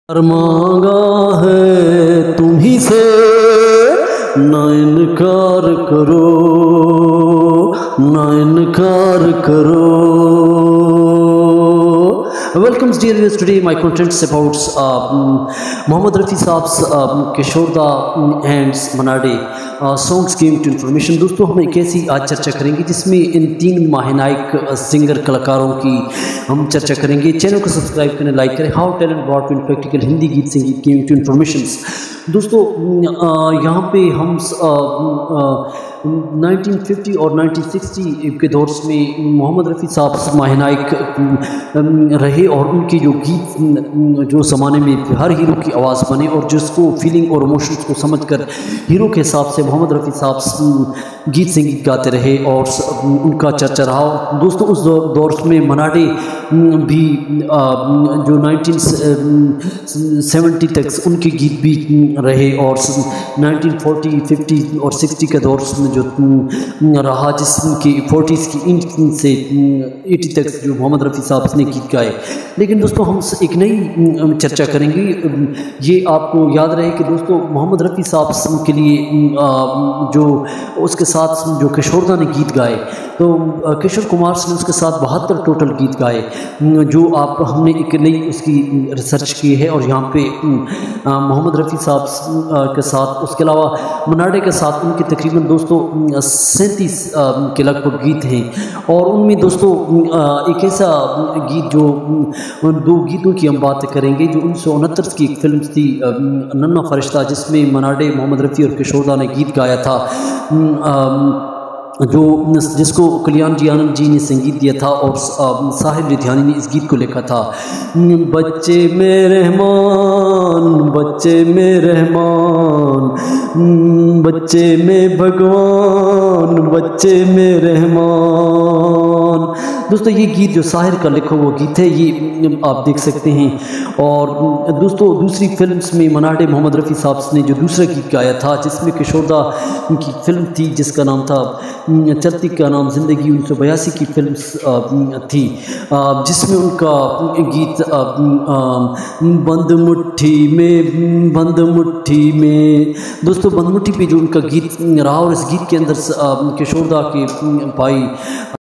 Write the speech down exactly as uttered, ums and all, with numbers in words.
प्यार मांगा है तुम्ही से, ना इनकार करो, ना इनकार करो। Welcome dear viewers, today my content is about uh, Mohammad Rafi साहब्स uh, Kishore da and Mannady uh, songs came to information। दोस्तों हम एक ऐसी आज चर्चा करेंगे जिसमें इन तीन महानायक सिंगर कलाकारों की हम चर्चा करेंगे। चैनल को सब्सक्राइब करें, लाइक करें। How talent brought in practical Hindi गीत संगीत केम टू इन्फॉर्मेशन। दोस्तों यहाँ पे हम नाइनटीन फिफ्टी और नाइनटीन सिक्सटी के दौर में मोहम्मद रफ़ी साहब महानायक रहे और उनके जो गीत जो ज़माने में हर हीरो की आवाज़ बने और जिसको फीलिंग और इमोशंस को समझकर हीरो के हिसाब से मोहम्मद रफ़ी साहब गीत संगीत गाते रहे और उनका चर्चा रहा। दोस्तों उस दौर में मनाडे भी जो नाइनटीन सेवेंटी तक उनके गीत भी रहे और नाइनटीन फोर्टी, फिफ्टी और सिक्सटी के दौर में जो रहा जिसके फोर्टीज़ की इन से एटी तक जो मोहम्मद रफ़ी साहब ने गीत गाए। लेकिन दोस्तों हम एक नई चर्चा करेंगे। ये आपको याद रहे कि दोस्तों मोहम्मद रफ़ी साहब के लिए जो उसके साथ जो किशोरदा ने गीत गाए, तो किशोर कुमार ने उसके साथ बहत्तर टोटल गीत गाए, जो आप हमने एक नई उसकी रिसर्च की है और यहाँ पे मोहम्मद रफ़ी साहब के साथ उसके अलावा मनाडे के साथ उनके तकरीबन दोस्तों सैंतीस के लगभग गीत हैं। और उनमें दोस्तों एक ऐसा गीत जो दो गीतों की हम बात करेंगे जो उन्नीस सौ उनहत्तर की एक फिल्म थी नन्ना फरिश्ता, जिसमें मनाडे, मोहम्मद रफ़ी और किशोरदा ने गीत गाया था, जो जिसको कल्याण जी आनंद जी ने संगीत दिया था और साहिर लुधियानी ने इस गीत को लिखा था। बच्चे में रहमान, बच्चे में रहमान, बच्चे में भगवान, बच्चे में रहमान। दोस्तों ये गीत जो साहिर का लिखा हुआ गीत है ये आप देख सकते हैं। और दोस्तों दूसरी फिल्म्स में मनाडे, मोहम्मद रफ़ी साहब ने जो दूसरा गीत गाया था जिसमें किशोरदा की फिल्म थी जिसका नाम था चलती, का नाम ज़िंदगी, उन्नीस सौ बयासी की फिल्म थी, जिसमें उनका गीत बंद मुट्ठी में, बंद मुट्ठी में। दोस्तों बंद मुट्ठी पे जो उनका गीत रहा और इस गीत के अंदर किशोरदा के भाई